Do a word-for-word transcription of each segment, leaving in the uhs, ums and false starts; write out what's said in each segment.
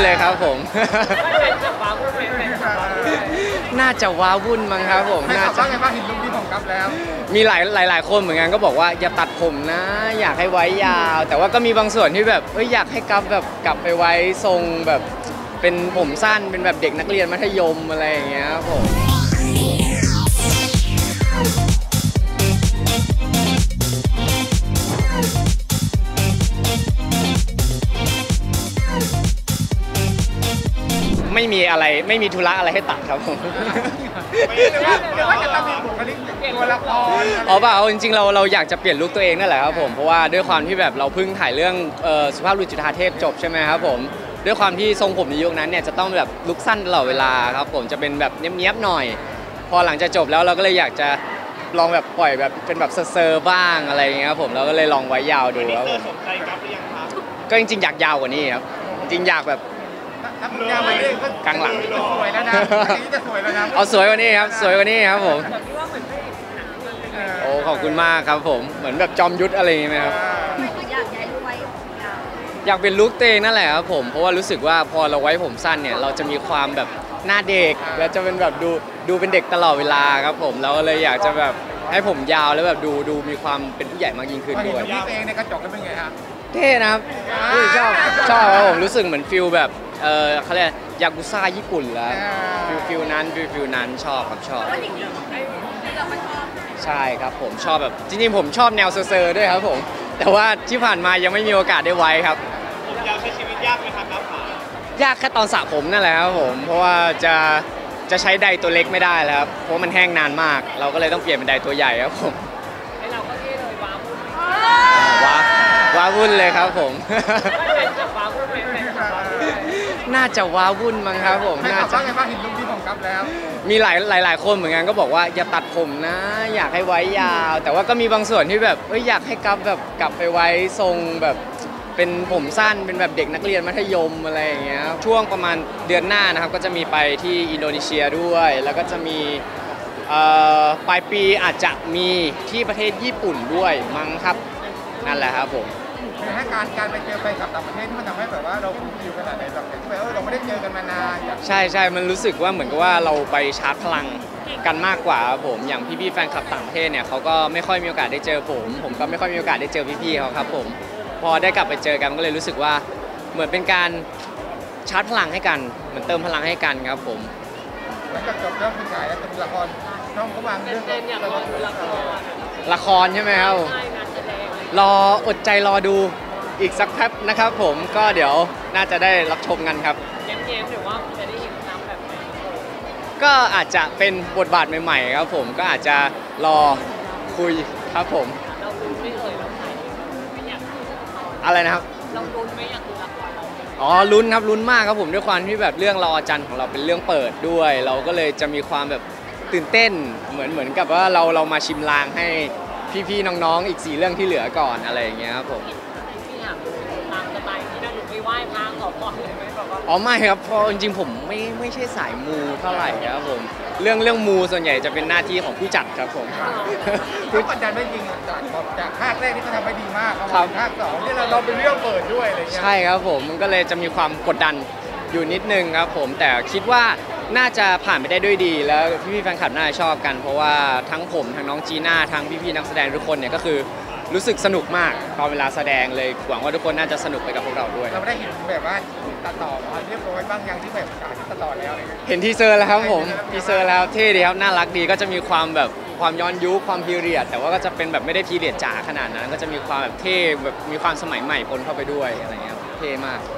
เลยครับผมน่าจะว้าวุ่นมั้งครับผมน่าจะไงบ้างเห็นลุคนี้ของกัฟแล้วมีหลายหลายหลายคนเหมือนกันก็บอกว่าอย่าตัดผมนะอยากให้ไว้ยาว แต่ว่าก็มีบางส่วนที่แบบเอ้ยอยากให้กัฟแบบกลับไปไว้ทรงแบบเป็นผมสั้นเป็นแบบเด็กนักเรียนมัธยมอะไรอย่างเงี้ยครับผมไม่มีอะไรไม่มีธุระอะไรให้ตัดครับผมหรือว่าจะต้องมีบุคลิกตัวละครอ๋อเปล่าจริงๆเราเราอยากจะเปลี่ยนลุคตัวเองนั่นแหละครับผมเพราะว่าด้วยความที่แบบเราเพิ่งถ่ายเรื่องสุภาพบุรุษจุฑาเทพจบใช่ไหมครับผมด้วยความที่ทรงผมในยุคนั้นเนี่ยจะต้องแบบลุคสั้นตลอดเวลาครับผมจะเป็นแบบเนี้ยบๆหน่อยพอหลังจากจบแล้วเราก็เลยอยากจะลองแบบปล่อยแบบเป็นแบบเซอร์ๆบ้างอะไรอย่างเงี้ยครับผมเราก็เลยลองไว้ยาวดูครับผมก็จริงๆอยากยาวกว่านี้ครับจริงๆอยากแบบกลางหลังสวยแล้วนะนี่จะสวยแล้วนะเอาสวยกว่านี้ครับสวยกว่านี้ครับผมโอ้ขอบคุณมากครับผมเหมือนแบบจอมยุทธอะไรอย่างเงี้ยครับอยากเป็นลุคตัวเองนั่นแหละครับผมเพราะว่ารู้สึกว่าพอเราไว้ผมสั้นเนี่ยเราจะมีความแบบหน้าเด็กแล้วจะเป็นแบบดูดูเป็นเด็กตลอดเวลาครับผมเราเลยอยากจะแบบให้ผมยาวแล้วแบบดูดูมีความเป็นผู้ใหญ่มากยิ่งขึ้นด้วยลุคตัวเองในกระจกแล้วเป็นไงครับเท่นะครับชอบชอบครับผมรู้สึกเหมือนฟิลแบบเออเขาเรียกยากุซ่าญี่ปุ่นแล้วฟิลฟิลนั้นฟิลฟิลนั้นชอบครับชอบใช่ครับผมชอบแบบจริงๆผมชอบแนวเซอร์ๆด้วยครับผมแต่ว่าที่ผ่านมายังไม่มีโอกาสได้ไว้ครับผมยาวใช้ชีวิตยากไหมครับครับยากแค่ตอนสระผมนั่นแหละครับผมเพราะว่าจะจะใช้ไดตัวเล็กไม่ได้แล้วครับเพราะมันแห้งนานมากเราก็เลยต้องเปลี่ยนเป็นไดตัวใหญ่ครับผมให้เราก็เท่เลยว้าวุ่นว้าว้าวุ่นเลยครับผมว้าวุ่นน่าจะว้าวุ่นมั้งครับผมน่าจะไงบ้างเห็นลุคนี้ของกัฟแล้วมีหลายหลายหลายคนเหมือนกันก็บอกว่าอย่าตัดผมนะอยากให้ไว้ยาว แต่ว่าก็มีบางส่วนที่แบบเอ้ยอยากให้กัฟแบบกลับไปไว้ทรงแบบเป็นผมสั้นเป็นแบบเด็กนักเรียนมัธยมอะไรอย่างเงี้ยช่วงประมาณเดือนหน้านะครับก็จะมีไปที่อินโดนีเซียด้วยแล้วก็จะมีปลายปีอาจจะมีที่ประเทศญี่ปุ่นด้วยมั้งครับนั่นแหละครับผมให้การการไปเจอไปกับต่างประเทศที่มันทำให้แบบว่าเราฟูลฟิลขนาดไหนแบบที่แบบเออเราไม่ได้เจอกันมานานใช่ใช่มันรู้สึกว่าเหมือนกับว่าเราไปชาร์จพลังกันมากกว่าผมอย่างพี่ๆแฟนคลับต่างประเทศเนี่ยเขาก็ไม่ค่อยมีโอกาสได้เจอผมผมก็ไม่ค่อยมีโอกาสได้เจอพี่ๆเขาครับผมพอได้กลับไปเจอกันก็เลยรู้สึกว่าเหมือนเป็นการชาร์จพลังให้กันเหมือนเติมพลังให้กันครับผมแล้วก็จบเรื่องคุณชายแล้วจะมีละครน้องก็วางเรื่องละครใช่ไหมครับรออดใจรอดูอีกสักแป๊บนะครับผมก็เดี๋ยวน่าจะได้รับชมกันครับเย้มๆหรือว่าจะได้เห็นน้ำแบบไหนก็อาจจะเป็นบทบาทใหม่ๆครับผมก็อาจจะรอคุยครับผมเราลุ้นไม่เอ่ยเราถ่ายไม่อยากอะไรนะครับเราลุ้นไม่อยากดูละครเราอ๋อลุ้นครับลุ้นมากครับผมด้วยความที่แบบเรื่องรอจันทร์ของเราเป็นเรื่องเปิดด้วย เราก็เลยจะมีความแบบตื่นเต้นเหมือนเหมือนกับว่าเราเรามาชิมลางให้พี่ๆน้องๆอีกสี่เรื่องที่เหลือก่อนอะไรอย่างเงี้ยครับผมที่อยากตามสไตล์ที่นั่นหรือไปไหว้พระขอพรเลยไหมแบบว่าอ๋อไม่ครับเพราะจริงๆผมไม่ไม่ใช่สายมูเท่าไหร่ครับผมเรื่องเรื่องมูส่วนใหญ่จะเป็นหน้าที่ของผู้จัดครับผมผู้จัดไม่จริงจากจากภาคแรกที่เขาทำไปดีมากครับภาคสองที่เราเราเป็นเรื่องเปิดด้วยอะไรเงี้ยใช่ครับผมมันก็เลยจะมีความกดดันอยู่นิดนึงครับผมแต่คิดว่าน่าจะผ่านไปได้ด้วยดีแล้วพี่ๆแฟนคลับน่าจะชอบกันเพราะว่าทั้งผมทั้งน้องจีน่าทั้งพี่ๆนักแสดงทุกคนเนี่ยก็คือรู้สึกสนุกมากตอนเวลาแสดงเลยหวังว่าทุกคนน่าจะสนุกไปกับพวกเราด้วยเราได้เห็นแบบว่าตัดต่อมาเรียบร้อยบ้างยังที่แบบการตัดต่อแล้วเห็นทีเซอร์แล้วครับผมทีเซอร์แล้วเท่ดีครับน่ารักดีก็จะมีความแบบความย้อนยุคความพีเรียดแต่ว่าก็จะเป็นแบบไม่ได้พีเรียดจ๋าขนาดนั้นก็จะมีความแบบเท่แบบมีความสมัยใหม่ปนเข้าไปด้วยอะไรเงี้ยเท่มาก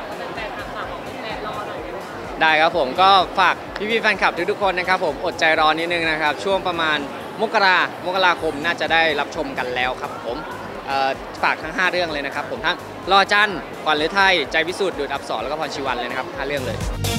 ได้ครับผมก็ฝากพี่ๆแฟนคลับทุกๆคนนะครับผมอดใจรอนิดนึงนะครับช่วงประมาณมกรามกราคมน่าจะได้รับชมกันแล้วครับผมฝากทั้งห้าเรื่องเลยนะครับผมทั้งรอจันทร์ก่อนหรือไทยใจพิสูจน์ดูดอับสรแล้วก็พรชีวันเลยนะครับห้าเรื่องเลย